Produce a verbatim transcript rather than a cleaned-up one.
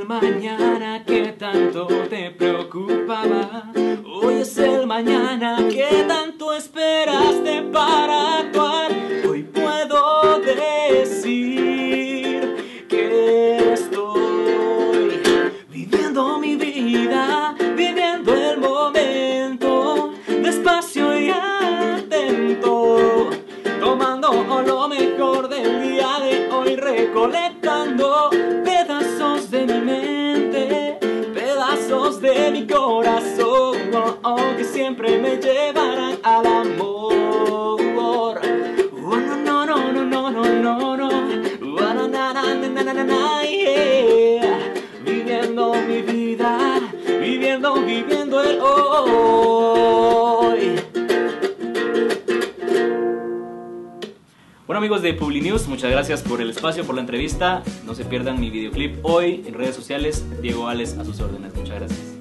mañana que tanto te preocupaba. Hoy es el mañana que tanto esperaste para actuar. Hoy puedo decir que estoy viviendo mi vida, viviendo el momento, despacio y atento, tomando lo mejor del día de hoy, recolectando pedazos de mi mente, pedazos de mi corazón, oh, oh, que siempre me llevarán al amor. Oh, no, no, no, no, no, no, no, no. Oh, na, na, na, na, na, na, na, yeah. Viviendo mi vida, viviendo, viviendo el hoy. Bueno, amigos de Publinews, muchas gracias por el espacio, por la entrevista. No se pierdan mi videoclip hoy en redes sociales. Diego Ales a sus órdenes. Muchas gracias.